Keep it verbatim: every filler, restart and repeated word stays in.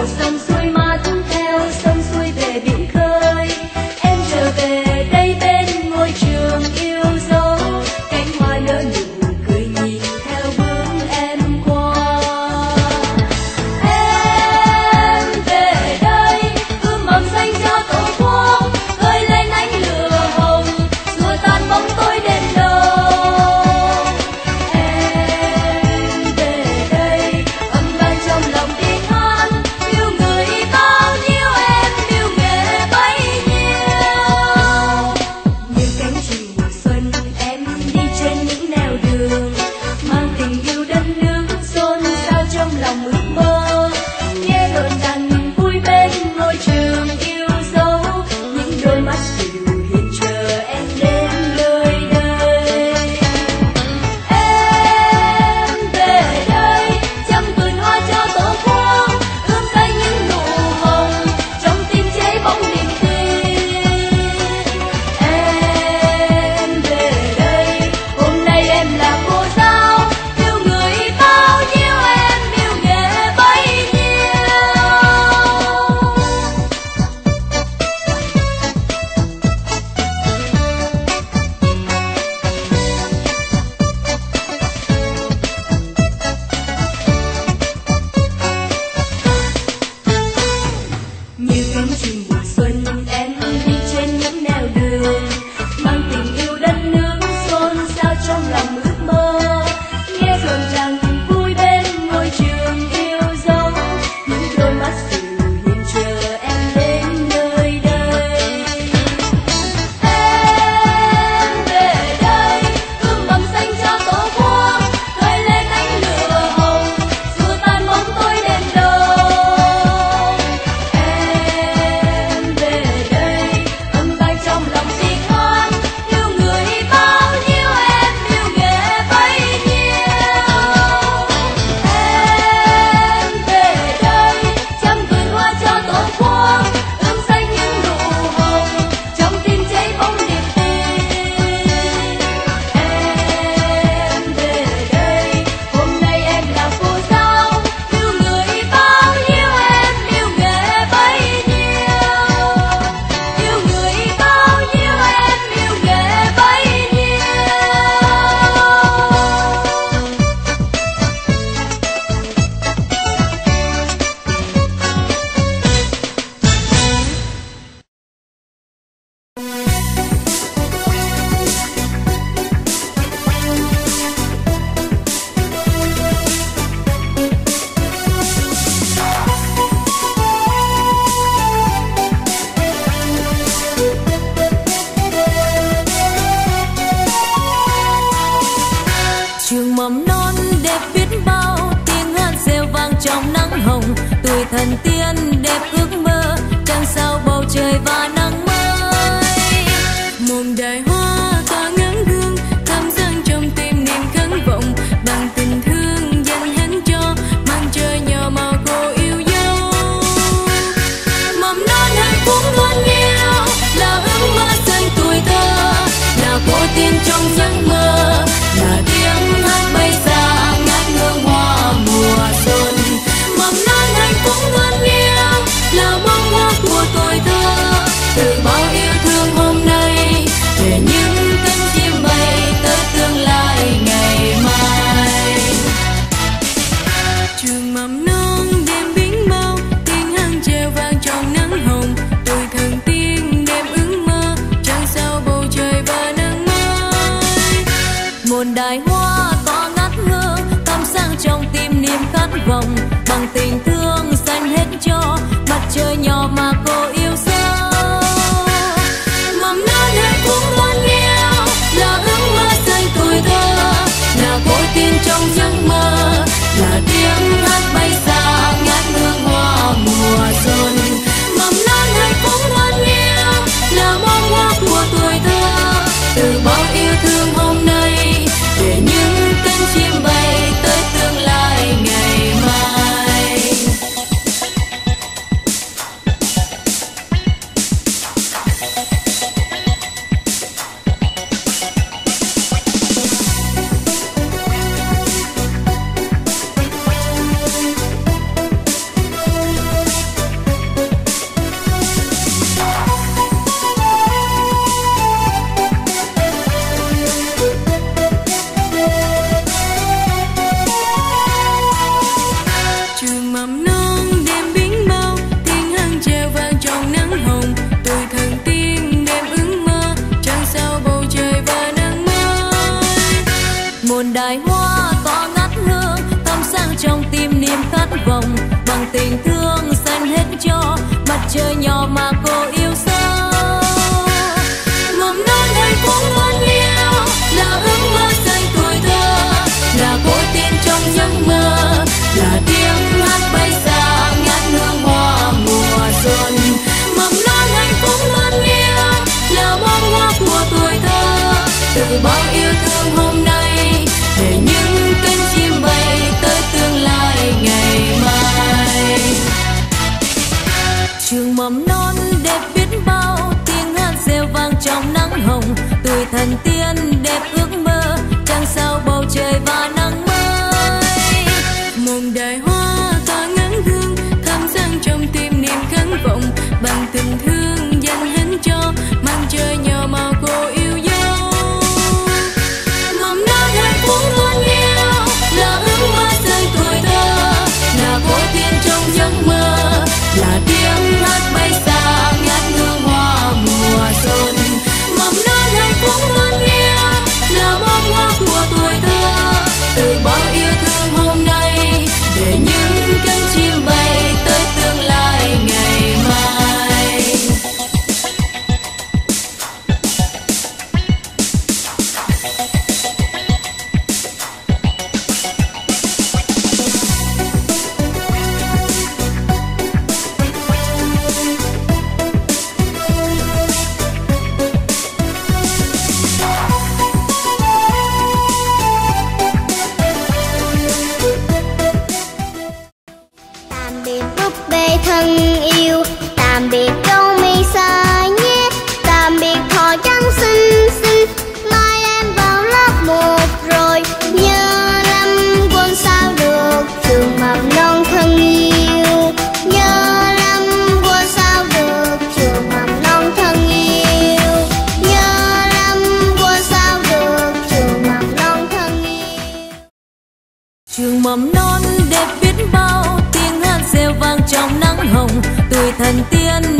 thần tiên đẹp ước mơ trăng sao bầu trời và nắng mới. Mồm đời hoa tỏa ngấn hương thắm sáng trong tim niềm khấn vọng, bằng tình thương dành hết cho mang trời nhỏ mà cô yêu dấu. Mầm non hạnh phúc luôn yêu là ước mơ xanh tuổi thơ, là cô tiên trong giấc mơ, là tiếng hát bay xa ngát hương hoa mùa xuân. Mầm non hạnh phúc luôn yêu là bông hoa của tuổi thơ, từ bao yêu thương hôm nay về những cánh chim bay tới tương lai ngày mai. Trường mầm non đêm bính bao tiếng hát treo vang trong nắng hồng, tuổi thần tiên đêm ước mơ trăng sao bầu trời và nắng mới. Một đài hoa tỏa ngát hương thắm sáng trong tim niềm khát vọng, bằng tình thương dành hết cho mặt trời nhỏ mà cô yêu sâu. Mầm non hạnh phúc luôn yêu là ước mơ xanh tuổi thơ, là cội tiên trong giấc mơ, là tiếng hát bay xa ngát hương hoa mùa xuân. Mầm non hạnh phúc luôn yêu là bông hoa của tuổi thơ, từ bao yêu thương hôm nay về những cánh chim bay tới tương lai ngày mai. vọng, bằng tình thương dành hết cho mặt trời nhỏ mà cô yêu sâu. Mầm non hạnh phúc luôn yêu là ước mơ dành tuổi thơ, là cội tiên trong giấc mơ, là tiếng hát bay xa ngát hương hoa mùa xuân. Mầm non hạnh phúc luôn yêu là bông hoa của tuổi thơ, từ bao yêu thương hôm nay để những cánh chim bay tới tương lai ngày mai. Trường mầm non đẹp biết bao, tiếng hát reo vang trong nắng hồng, tuổi thần tiên đẹp ước mơ, trăng sao bầu trời và nắng mới. Mùng đời hoa tỏa ngấn hương, thắm sáng trong tim niềm khát vọng, bằng tình thương dành hết cho màn trời nhỏ mà cô yêu dấu. Mầm non hạnh phúc luôn yêu là ước mơ dành tuổi thơ, là cội tiên trong giấc mơ, là tiếng hát bay xa ngát hương hoa mùa xuân. Mầm non hạnh phúc luôn yêu là bông hoa của tuổi thơ, từ bao yêu thương hôm nay để những cánh chim bay tới tương lai ngày mai. Tạm biệt búp bê thân yêu, tạm biệt câu mi xa nhé, tạm biệt thỏ trắng xinh xinh, mai em vào lớp một rồi, nhớ lắm quên sao được trường mầm non thân yêu, nhớ lắm quên sao được trường mầm non thân yêu, nhớ lắm quên sao được trường mầm non thân yêu. Trường mầm non đẹp biết bao, tiếng hát reo vang trong nắng hồng, tuổi thần tiên